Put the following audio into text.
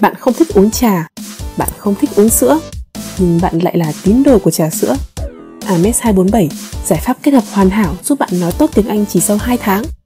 Bạn không thích uống trà, bạn không thích uống sữa, nhưng bạn lại là tín đồ của trà sữa. AMES 247, giải pháp kết hợp hoàn hảo giúp bạn nói tốt tiếng Anh chỉ sau 2 tháng.